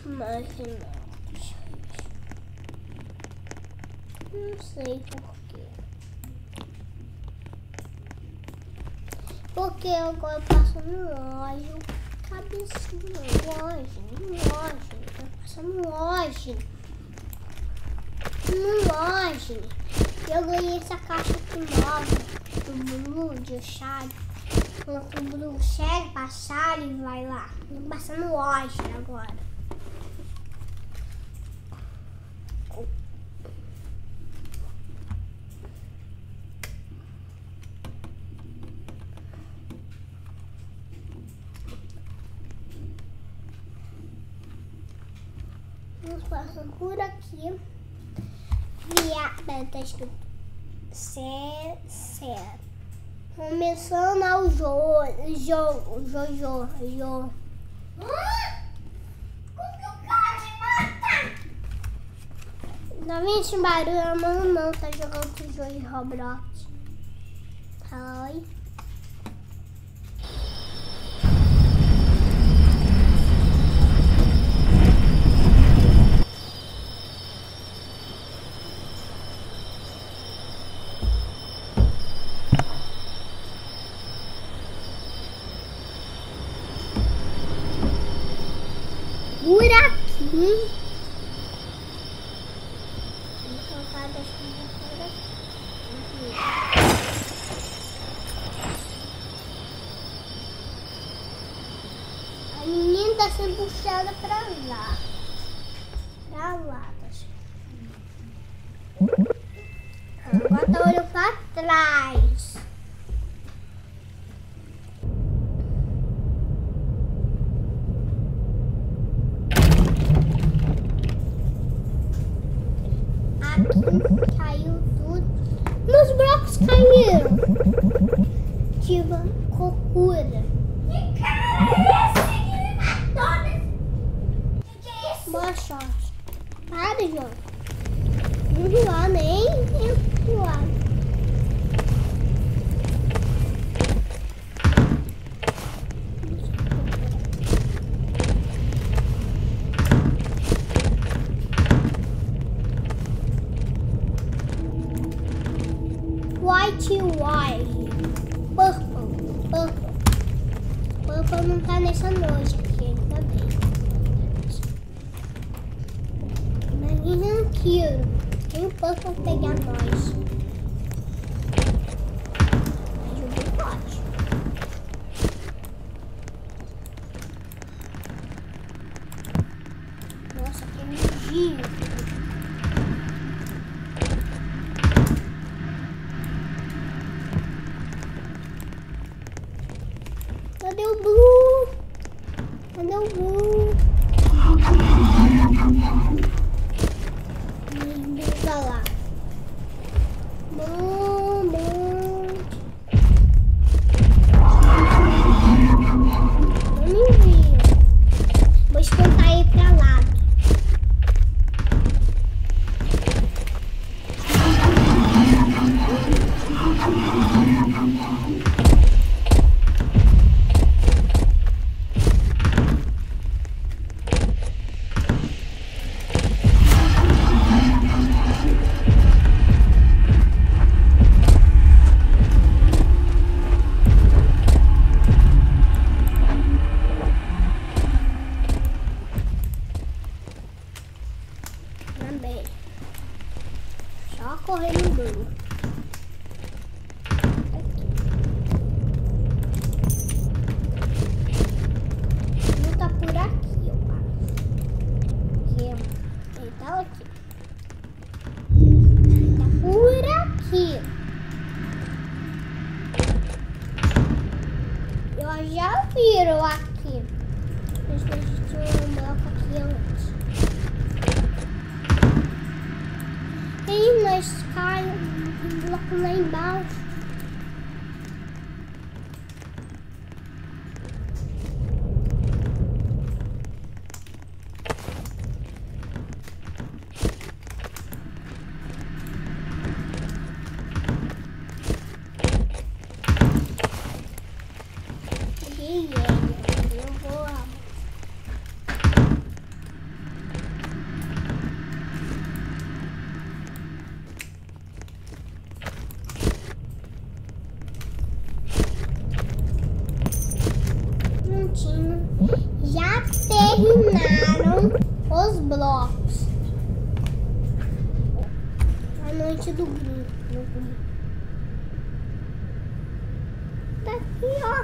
marginais. Não sei porquê. Porque agora passa no óleo. Cabecinha, loja. Tá passando loja. No loja. Eu ganhei essa caixa aqui nova. Do Blue, de chá. Quando o Blue chega, passar e vai lá. Vou passar no loja agora. Vamos passando por aqui. Tá escrito C. Começando ao jogo. Como que o cara me mata? Tá vendo esse barulho? A mamãe tá jogando esse jogo de Roblox. Oi. Por aqui. Vamos colocar das coisas por aqui. A menina tá sendo puxada pra lá. Tá sendo. Agora tá olhando pra trás. Caiu tudo. Meus blocos caíram. Tive cocura. Que cara é esse que me matou? Que é isso? Boa sorte. Para, João. Não voar, nem voar. White. Purple não tá nessa noite aqui, ele tá bem. Imagina aquilo. Tem o Purple pegar nós. Mas o Blue pode. Nossa, que lindinho. Cadê o Blue? Cadê o Blue? Tá lá. Não me vi. Vou espantar ele pra lá. Também. Só correr no Blue. Não tá por aqui, eu acho. Ele tá aqui. Tá por aqui. Eu já viro aqui. Deixa eu ver um bloco aqui antes. E nós caímos um bloco lá embaixo. terminaram os blocos. A noite do green. Tá aqui, ó.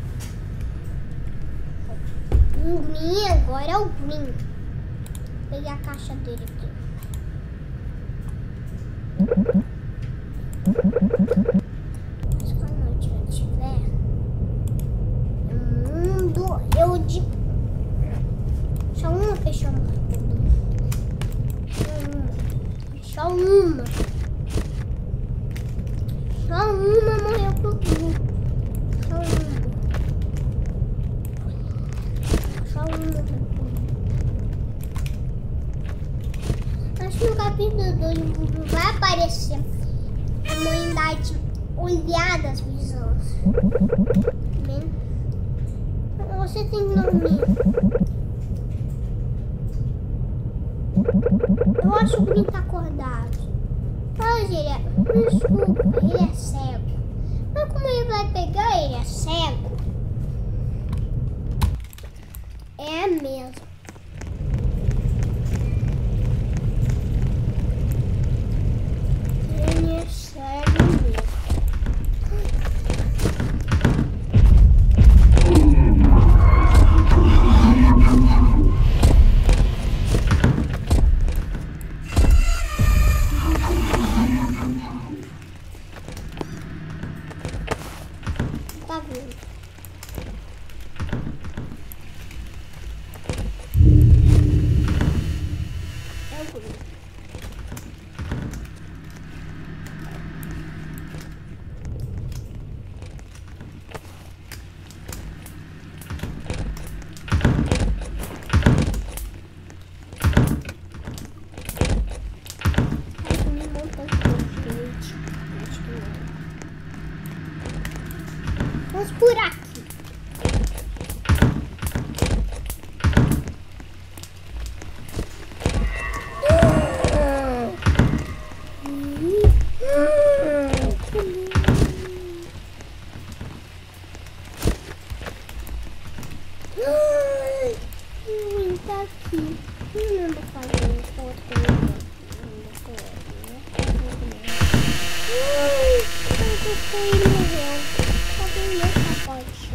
O green agora é o green. Vou pegar a caixa dele aqui. Mas quando a noite não tiver, eu digo. Só uma fechou tudo. Só uma. Só uma morreu por tudo. Só uma. Só uma. Acho que no capítulo 2 vai aparecer a humanidade olhar das visões. Você tem que dormir. Eu acho que ele tá acordado. Mas ele é. Desculpa, ele é cego. Mas como ele vai pegar? Ele é cego. É mesmo. Ele é cego mesmo. Tá vendo? É o grupo. Vamos por aqui. Tá aqui. Não vou fazer outra coisa. Ele morreu. Só tem meu pacote só.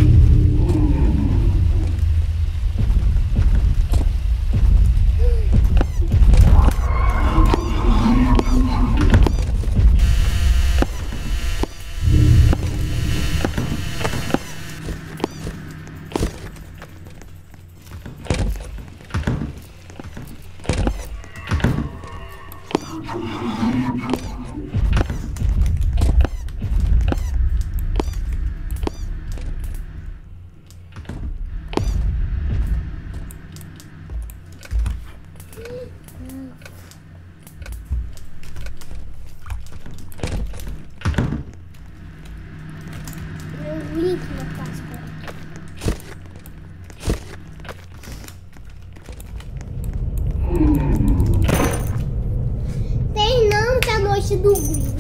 Terminamos a noite do Green.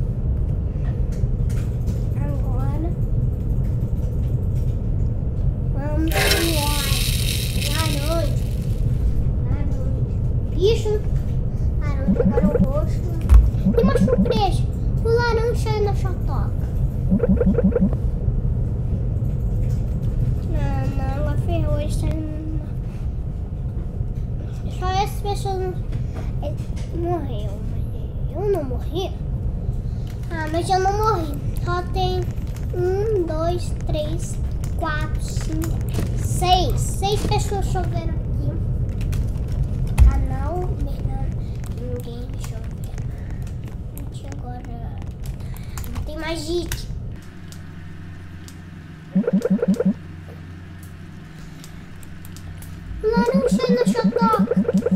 Agora vamos à noite. Bicho, laranja, agora o roxo. Tem uma surpresa. O laranja ainda só toca. Não, a ferrou, está só essas pessoas morreu. Eu não morri? Ah, mas eu não morri. Só tem 1, 2, 3, 4, 5, 6. 6 pessoas chovendo aqui. Ah, não, ninguém chovendo. Gente, agora não tem mais gente. Laranja ainda só toca.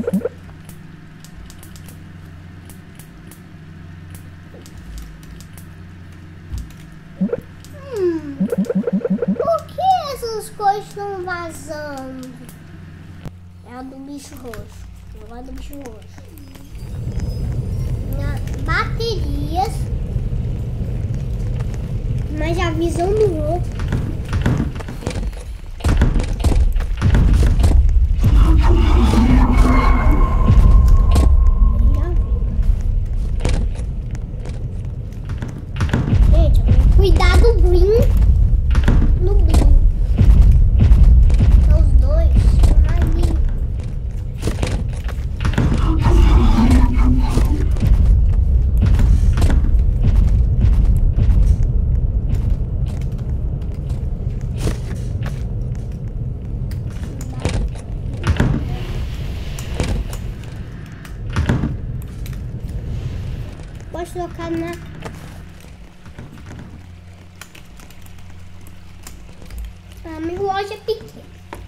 Por que essas coisas estão vazando? É a do bicho roxo. Eu gosto do bicho roxo. Baterias. Mas a visão do outro. Pode colocar na... A minha loja é pequena.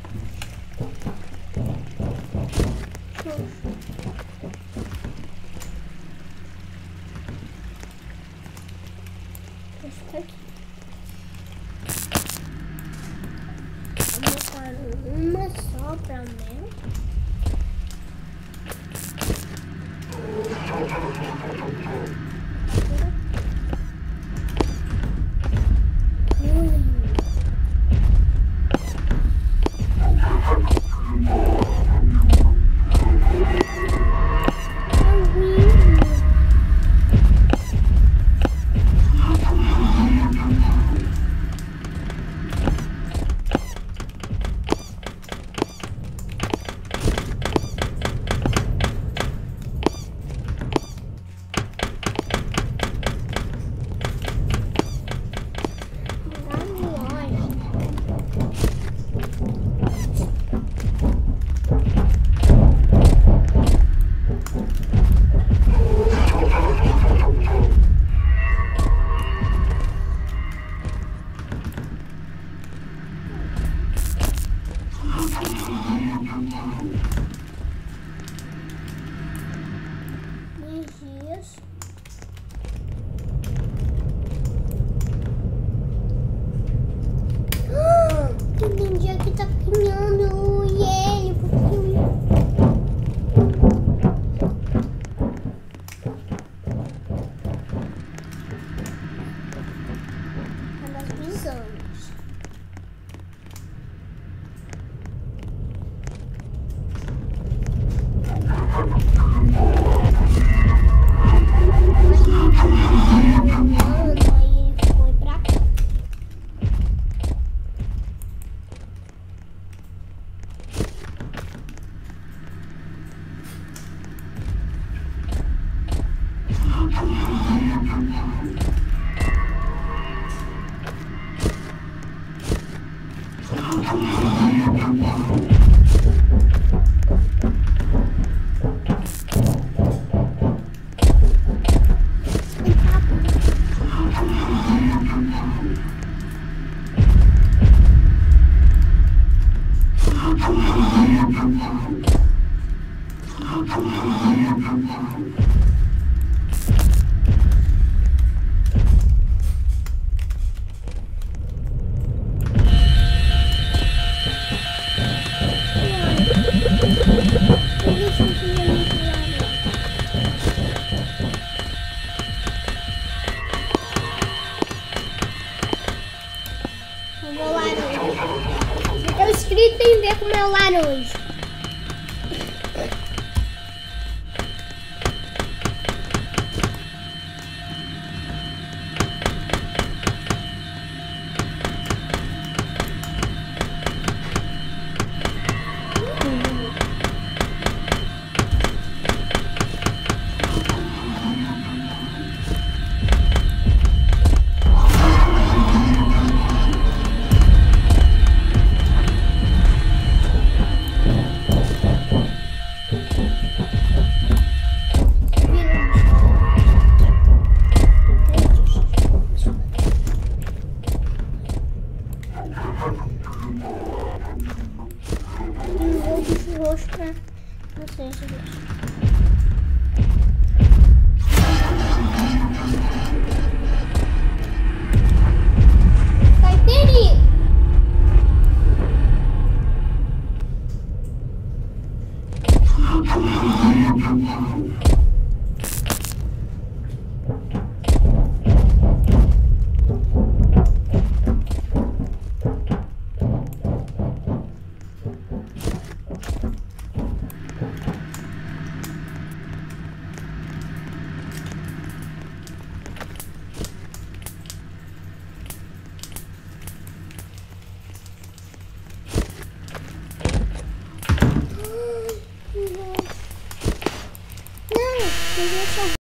Esse aqui. Vou botar uma só pra mel. Tem dia que tá criando e ele, das visões. Aí ele foi pra cá. O meu laranja. Fica escrito em ver com o meu laranja. Roxo pra vocês, gente. Vai perigo. Não, deixa eu